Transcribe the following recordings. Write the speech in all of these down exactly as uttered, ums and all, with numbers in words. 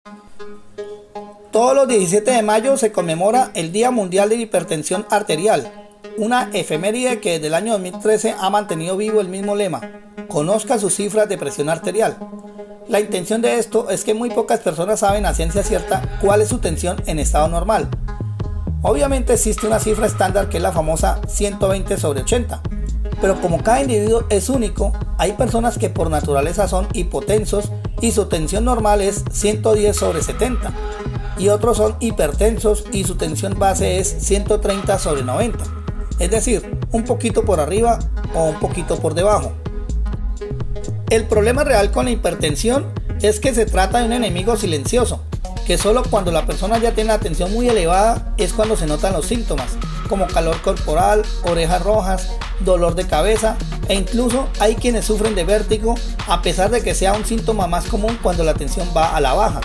Todos los diecisiete de mayo se conmemora el Día Mundial de la Hipertensión Arterial, una efeméride que desde el año dos mil trece ha mantenido vivo el mismo lema: conozca sus cifras de presión arterial. La intención de esto es que muy pocas personas saben a ciencia cierta cuál es su tensión en estado normal. Obviamente existe una cifra estándar que es la famosa ciento veinte sobre ochenta, pero como cada individuo es único, hay personas que por naturaleza son hipotensos y su tensión normal es ciento diez sobre setenta, y otros son hipertensos y su tensión base es ciento treinta sobre noventa, es decir, un poquito por arriba o un poquito por debajo. El problema real con la hipertensión es que se trata de un enemigo silencioso, que solo cuando la persona ya tiene la tensión muy elevada es cuando se notan los síntomas, como calor corporal, orejas rojas, dolor de cabeza, e incluso hay quienes sufren de vértigo a pesar de que sea un síntoma más común cuando la tensión va a la baja.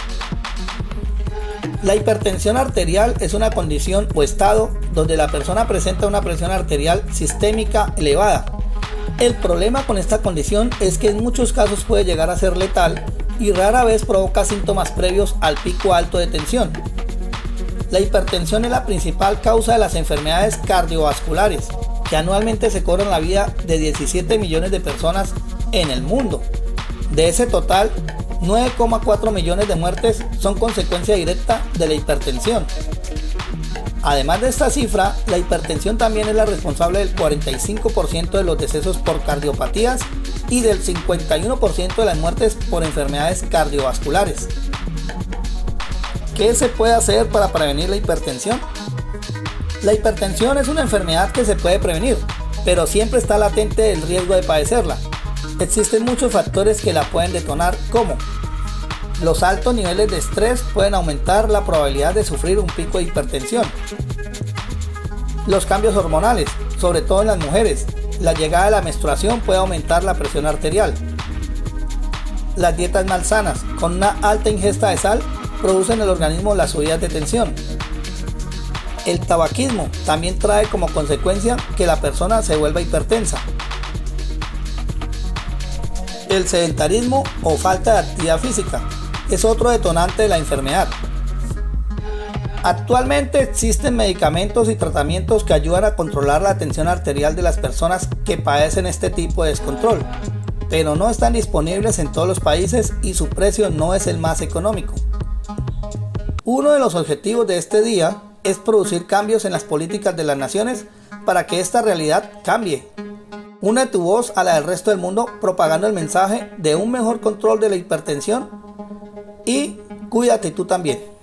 La hipertensión arterial es una condición o estado donde la persona presenta una presión arterial sistémica elevada. El problema con esta condición es que en muchos casos puede llegar a ser letal y rara vez provoca síntomas previos al pico alto de tensión. La hipertensión es la principal causa de las enfermedades cardiovasculares, que anualmente se cobran la vida de diecisiete millones de personas en el mundo. De ese total, nueve coma cuatro millones de muertes son consecuencia directa de la hipertensión. Además de esta cifra, la hipertensión también es la responsable del cuarenta y cinco por ciento de los decesos por cardiopatías y del cincuenta y uno por ciento de las muertes por enfermedades cardiovasculares. ¿Qué se puede hacer para prevenir la hipertensión? La hipertensión es una enfermedad que se puede prevenir, pero siempre está latente el riesgo de padecerla. Existen muchos factores que la pueden detonar, como los altos niveles de estrés pueden aumentar la probabilidad de sufrir un pico de hipertensión. Los cambios hormonales, sobre todo en las mujeres, la llegada de la menstruación puede aumentar la presión arterial. Las dietas malsanas, con una alta ingesta de sal, producen en el organismo las subidas de tensión. El tabaquismo también trae como consecuencia que la persona se vuelva hipertensa. El sedentarismo o falta de actividad física es otro detonante de la enfermedad. Actualmente existen medicamentos y tratamientos que ayudan a controlar la tensión arterial de las personas que padecen este tipo de descontrol, pero no están disponibles en todos los países y su precio no es el más económico. Uno de los objetivos de este día es producir cambios en las políticas de las naciones para que esta realidad cambie. Une tu voz a la del resto del mundo propagando el mensaje de un mejor control de la hipertensión y cuídate tú también.